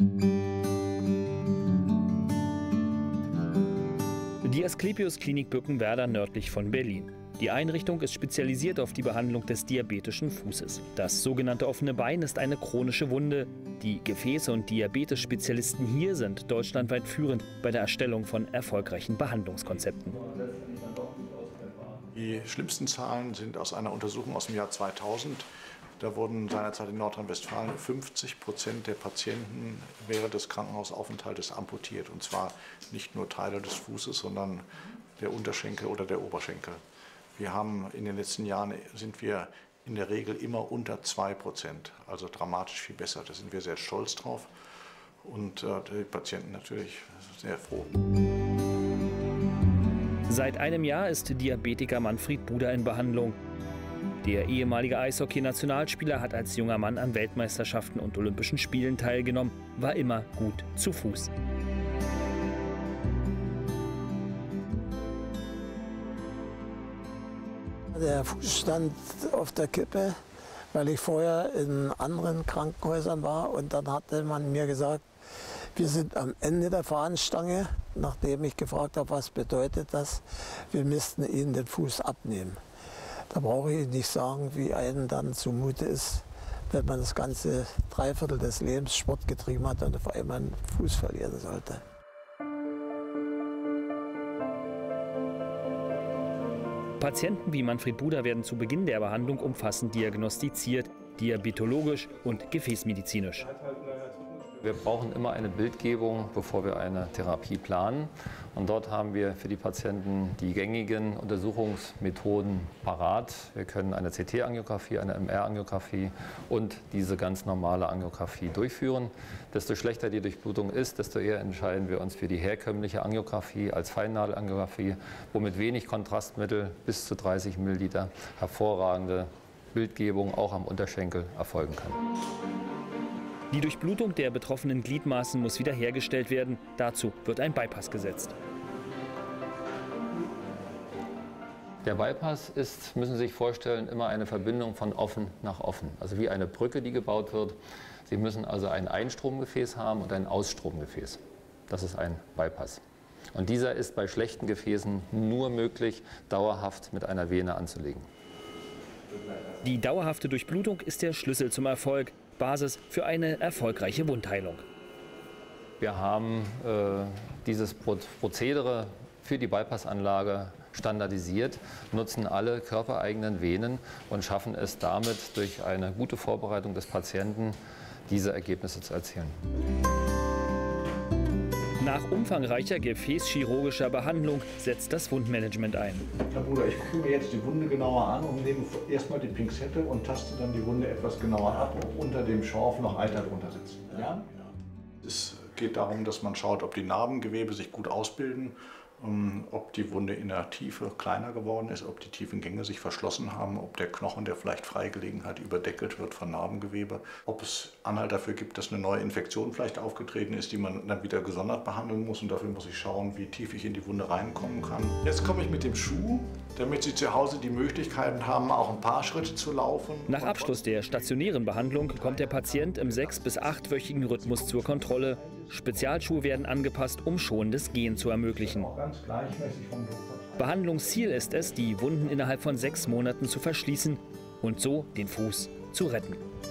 Die Asklepios Klinik Bückenwerder nördlich von Berlin. Die Einrichtung ist spezialisiert auf die Behandlung des diabetischen Fußes. Das sogenannte offene Bein ist eine chronische Wunde. Die Gefäße- und Diabetes-Spezialisten hier sind deutschlandweit führend bei der Erstellung von erfolgreichen Behandlungskonzepten. Die schlimmsten Zahlen sind aus einer Untersuchung aus dem Jahr 2000. Da wurden seinerzeit in Nordrhein-Westfalen 50% der Patienten während des Krankenhausaufenthaltes amputiert. Und zwar nicht nur Teile des Fußes, sondern der Unterschenkel oder der Oberschenkel. Wir haben in den letzten Jahren sind wir in der Regel immer unter 2%, also dramatisch viel besser. Da sind wir sehr stolz drauf und die Patienten natürlich sehr froh. Seit einem Jahr ist Diabetiker Manfred Buder in Behandlung. Der ehemalige Eishockey-Nationalspieler hat als junger Mann an Weltmeisterschaften und Olympischen Spielen teilgenommen, war immer gut zu Fuß. Der Fuß stand auf der Kippe, weil ich vorher in anderen Krankenhäusern war. Und dann hatte man mir gesagt, wir sind am Ende der Fahnenstange, nachdem ich gefragt habe, was bedeutet das, wir müssten Ihnen den Fuß abnehmen. Da brauche ich nicht sagen, wie einem dann zumute ist, wenn man das ganze Dreiviertel des Lebens Sport getrieben hat und auf einmal einen Fuß verlieren sollte. Patienten wie Manfred Buder werden zu Beginn der Behandlung umfassend diagnostiziert, diabetologisch und gefäßmedizinisch. Wir brauchen immer eine Bildgebung, bevor wir eine Therapie planen. Und dort haben wir für die Patienten die gängigen Untersuchungsmethoden parat. Wir können eine CT-Angiografie, eine MR-Angiografie und diese ganz normale Angiografie durchführen. Desto schlechter die Durchblutung ist, desto eher entscheiden wir uns für die herkömmliche Angiografie als Feinnadelangiografie, wo mit wenig Kontrastmittel bis zu 30 Milliliter hervorragende Bildgebung auch am Unterschenkel erfolgen kann. Die Durchblutung der betroffenen Gliedmaßen muss wiederhergestellt werden. Dazu wird ein Bypass gesetzt. Der Bypass ist, müssen Sie sich vorstellen, immer eine Verbindung von offen nach offen. Also wie eine Brücke, die gebaut wird. Sie müssen also ein Einstromgefäß haben und ein Ausstromgefäß. Das ist ein Bypass. Und dieser ist bei schlechten Gefäßen nur möglich, dauerhaft mit einer Vene anzulegen. Die dauerhafte Durchblutung ist der Schlüssel zum Erfolg. Basis für eine erfolgreiche Wundheilung. Wir haben dieses Prozedere für die Bypassanlage standardisiert, nutzen alle körpereigenen Venen und schaffen es damit, durch eine gute Vorbereitung des Patienten diese Ergebnisse zu erzielen. Nach umfangreicher gefäßchirurgischer Behandlung setzt das Wundmanagement ein. Herr Buder, ich gucke mir jetzt die Wunde genauer an und nehme erstmal die Pinzette und taste dann die Wunde etwas genauer ab, ob unter dem Schorf noch Eiter drunter sitzt. Ja? Es geht darum, dass man schaut, ob die Narbengewebe sich gut ausbilden, ob die Wunde in der Tiefe kleiner geworden ist, ob die tiefen Gänge sich verschlossen haben, ob der Knochen, der vielleicht freigelegen hat, überdeckelt wird von Narbengewebe, ob es Anhalt dafür gibt, dass eine neue Infektion vielleicht aufgetreten ist, die man dann wieder gesondert behandeln muss, und dafür muss ich schauen, wie tief ich in die Wunde reinkommen kann. Jetzt komme ich mit dem Schuh, damit Sie zu Hause die Möglichkeiten haben, auch ein paar Schritte zu laufen. Nach Abschluss der stationären Behandlung kommt der Patient im 6- bis 8-wöchigen Rhythmus zur Kontrolle. Spezialschuhe werden angepasst, um schonendes Gehen zu ermöglichen. Behandlungsziel ist es, die Wunden innerhalb von 6 Monaten zu verschließen und so den Fuß zu retten.